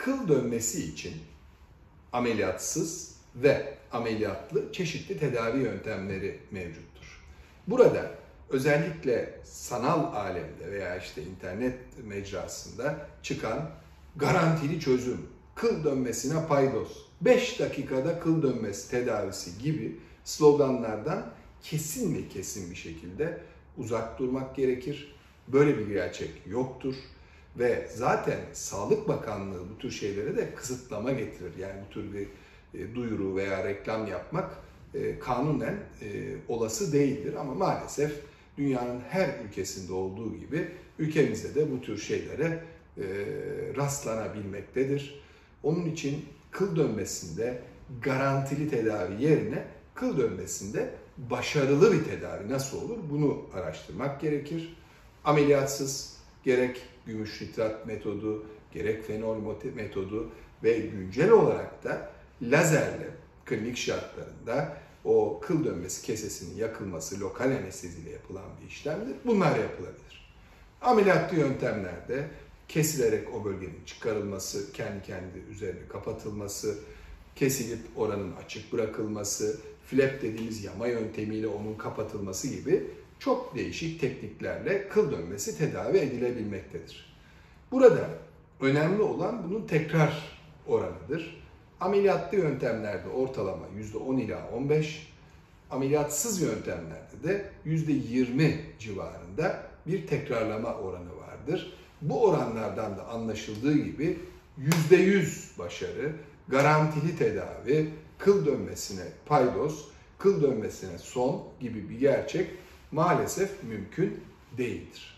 kıl dönmesi için ameliyatsız ve ameliyatlı çeşitli tedavi yöntemleri mevcuttur. Burada özellikle sanal alemde veya işte internet mecrasında çıkan garantili çözüm, kıl dönmesine paydos, 5 dakikada kıl dönmesi tedavisi gibi sloganlardan kesin ve kesin bir şekilde uzak durmak gerekir. Böyle bir gerçek yoktur. Ve zaten Sağlık Bakanlığı bu tür şeylere de kısıtlama getirir. Yani bu tür bir duyuru veya reklam yapmak kanunen olası değildir. Ama maalesef dünyanın her ülkesinde olduğu gibi ülkemizde de bu tür şeylere rastlanabilmektedir. Onun için kıl dönmesinde garantili tedavi yerine kıl dönmesinde başarılı bir tedavi nasıl olur bunu araştırmak gerekir. Ameliyatsız gerek gümüş nitrat metodu, gerek fenol metodu ve güncel olarak da lazerle klinik şartlarında o kıl dönmesi kesesinin yakılması lokal anesteziyle yapılan bir işlemdir. Bunlar yapılabilir. Ameliyatlı yöntemlerde kesilerek o bölgenin çıkarılması, kendi üzerine kapatılması, kesilip oranın açık bırakılması, flap dediğimiz yama yöntemiyle onun kapatılması gibi çok değişik tekniklerle kıl dönmesi tedavi edilebilmektedir. Burada önemli olan bunun tekrar oranıdır. Ameliyatlı yöntemlerde ortalama %10 ila 15, ameliyatsız yöntemlerde de %20 civarında bir tekrarlama oranı vardır. Bu oranlardan da anlaşıldığı gibi %100 başarı, garantili tedavi, kıl dönmesine paydos, kıl dönmesine son gibi bir gerçek maalesef mümkün değildir.